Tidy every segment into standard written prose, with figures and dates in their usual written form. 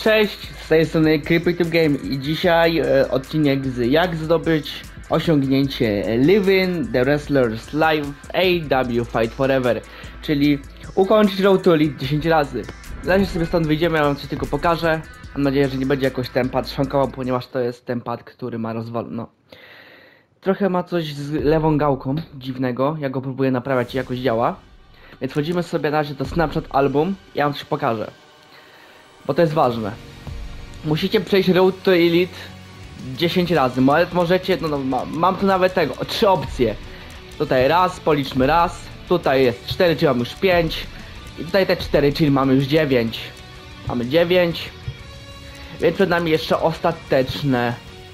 Cześć, z tej strony CryptoTube Game i dzisiaj odcinek z jak zdobyć osiągnięcie Living the Wrestler's Life AEW Fight Forever, czyli ukończyć Road to Elite 10 razy. Zanim sobie stąd wyjdziemy, ja wam coś tylko pokażę. Mam nadzieję, że nie będzie jakoś ten pad szwankował, ponieważ to jest ten pad, który ma rozwal... no. Trochę ma coś z lewą gałką dziwnego, ja go próbuję naprawiać i jakoś działa. Więc wchodzimy sobie na razie do Snapchat Album i ja wam coś pokażę. Bo to jest ważne. Musicie przejść Road to Elite 10 razy, możecie, mam tu nawet tego, 3 opcje. Tutaj raz, policzmy raz, tutaj jest 4, czyli mamy już 5. I tutaj te 4, czyli mamy już 9. Mamy 9. Więc przed nami jeszcze ostateczne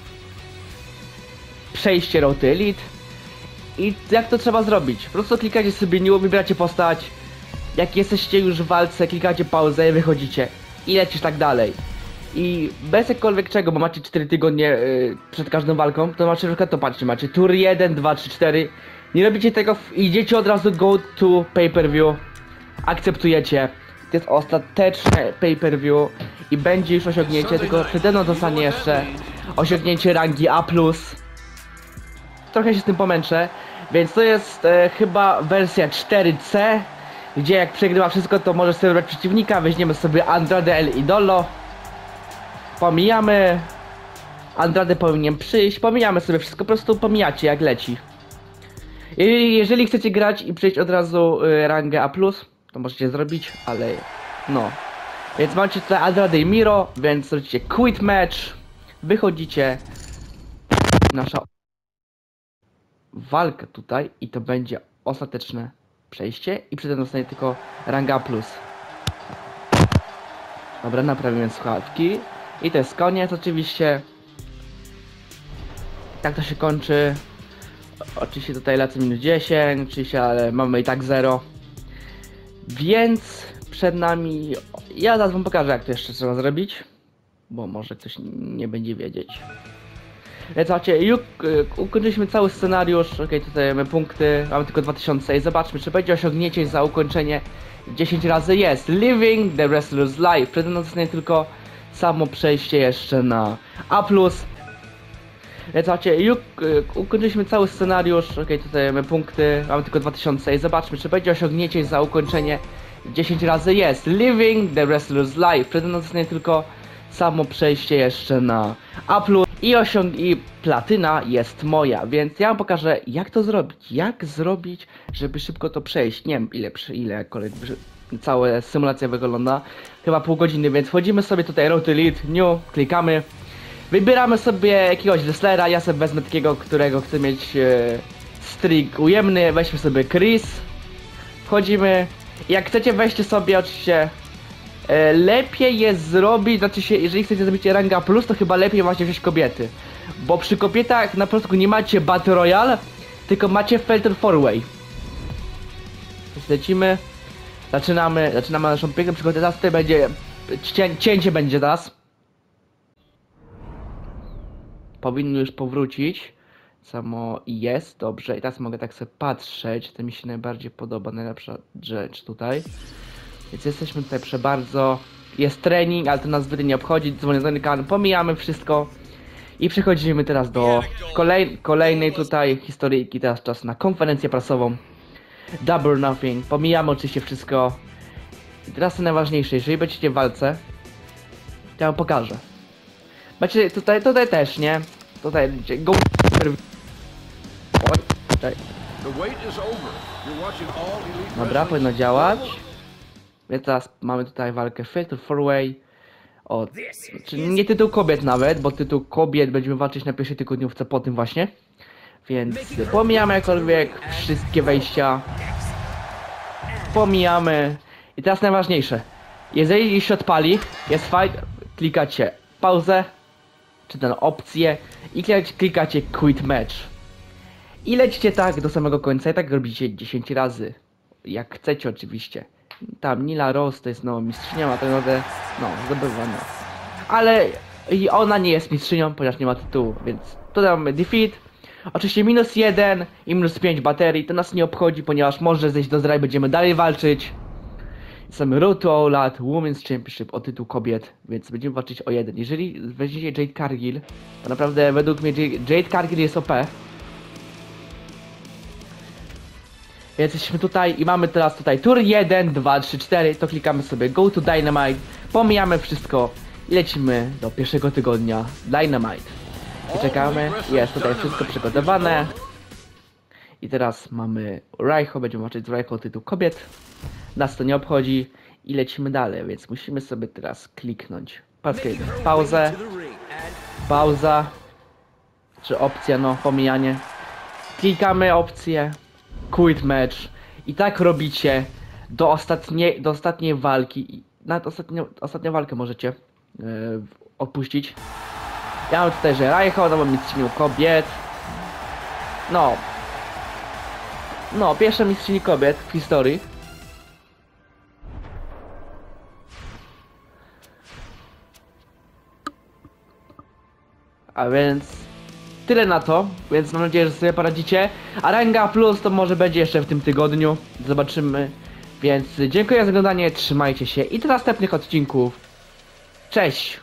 przejście Road to Elite. I jak to trzeba zrobić? Po prostu klikacie sobie new, wybieracie postać. Jak jesteście już w walce, klikacie pauzę i wychodzicie. I lecisz tak dalej. I bez jakkolwiek czego, bo macie 4 tygodnie przed każdą walką, to macie na przykład to patrzcie, macie tour 1, 2, 3, 4. Nie robicie tego, idziecie od razu go to pay-per-view. Akceptujecie. To jest ostateczne pay-per-view i będzie już osiągnięcie, tylko przede mną zostanie jeszcze osiągnięcie rangi A+. Trochę się z tym pomęczę, więc to jest chyba wersja 4C, gdzie jak przegrywa wszystko, to możesz sobie wybrać przeciwnika, weźmiemy sobie Andrade El Idolo. Pomijamy. Andrade powinien przyjść, pomijamy sobie wszystko, po prostu pomijacie jak leci. I jeżeli chcecie grać i przejść od razu rangę A+, to możecie zrobić, ale no. Więc macie tutaj Andrade i Miro, więc robicie quit match, wychodzicie. Nasza walka tutaj i to będzie ostateczne przejście i przy tym zostanie tylko ranga A+. Dobra, naprawimy słuchawki i to jest koniec oczywiście. Tak to się kończy. Oczywiście tutaj lecę minus 10 oczywiście, ale mamy i tak 0. Więc przed nami, ja zaraz wam pokażę jak to jeszcze trzeba zrobić, bo może ktoś nie będzie wiedzieć. Więc zobaczcie, już ukończyliśmy cały scenariusz, ok, tutaj mamy punkty, mamy tylko 2000 i zobaczmy, czy będzie osiągnięcie za ukończenie 10 razy. Jest Living the Wrestler's Life, przede mną zostanie tylko samo przejście jeszcze na A+. Więc zobaczcie, już ukończyliśmy cały scenariusz, ok, tutaj mamy punkty, mamy tylko 2000 i zobaczmy, czy będzie osiągnięcie za ukończenie 10 razy. Jest Living the Wrestler's Life, przede mną zostanie tylko samo przejście jeszcze na A+. I platyna jest moja, więc ja wam pokażę jak to zrobić, żeby szybko to przejść. Nie wiem ile cała symulacja wygląda, chyba pół godziny, więc wchodzimy sobie tutaj Road to Elite, new, klikamy, wybieramy sobie jakiegoś wrestlera, ja sobie wezmę takiego, którego chcę mieć streak ujemny, weźmy sobie Chris, wchodzimy, jak chcecie weźcie sobie oczywiście. Lepiej jest zrobić, znaczy się, jeżeli chcecie zrobić ranga plus, to chyba lepiej właśnie wziąć kobiety. Bo przy kobietach na początku nie macie Battle Royale, tylko macie Fatal 4-Way. Więc lecimy, zaczynamy naszą piękną przygodę, teraz tutaj będzie, cięcie będzie teraz. Powinno już powrócić, samo jest, dobrze, i teraz mogę tak sobie patrzeć, to mi się najbardziej podoba, najlepsza rzecz tutaj. Więc jesteśmy tutaj przy bardzo... Jest trening, ale to nas zbyt nie obchodzi, dzwoniony kanał, pomijamy wszystko. I przechodzimy teraz do kolejnej tutaj historyjki, teraz czas na konferencję prasową. Double Nothing, pomijamy oczywiście wszystko. I teraz to najważniejsze, jeżeli będziecie w walce, to ja wam pokażę. Macie tutaj też, nie? Tutaj go... Oj, tutaj. Dobra, powinno działać. Więc teraz mamy tutaj walkę Fatal 4-Way. Czyli nie tytuł kobiet nawet, bo tytuł kobiet będziemy walczyć na pierwszej tygodniówce po tym właśnie. Więc pomijamy jakkolwiek wszystkie wejścia. Pomijamy. I teraz najważniejsze. Jeżeli się odpali, jest fight, klikacie pauzę, czy tę opcję i klikacie quit match. I lecicie tak do samego końca i tak robicie 10 razy. Jak chcecie oczywiście. Tam Nila Rose to jest mistrzynią, a tak naprawdę zdobywana. Ale i ona nie jest mistrzynią, ponieważ nie ma tytułu, więc tutaj mamy defeat. Oczywiście minus 1 i minus 5 baterii, to nas nie obchodzi, ponieważ może zejść do zera i będziemy dalej walczyć. Są Road to All Out Women's Championship o tytuł kobiet, więc będziemy walczyć o jeden. Jeżeli weźmiecie Jade Cargill, to naprawdę według mnie Jade Cargill jest OP. Więc jesteśmy tutaj i mamy teraz tutaj tur 1, 2, 3, 4, to klikamy sobie Go to Dynamite, pomijamy wszystko i lecimy do pierwszego tygodnia Dynamite. Czekamy, jest tutaj wszystko przygotowane. I teraz mamy Raiho, będziemy walczyć z Raiho o tytuł kobiet. Nas to nie obchodzi i lecimy dalej, więc musimy sobie teraz kliknąć. Patrzcie, pauzę, pauza, czy opcja, no pomijanie. Klikamy opcję, quit match i tak robicie do ostatniej walki. I nawet ostatnią walkę możecie odpuścić. Ja mam tutaj, że Raiho, no bo mistrzynią kobiet. No, pierwsza mistrzyni kobiet w historii. A więc tyle na to, więc mam nadzieję, że sobie poradzicie. A Ranga Plus to może będzie jeszcze w tym tygodniu. Zobaczymy. Więc dziękuję za oglądanie, trzymajcie się i do następnych odcinków. Cześć!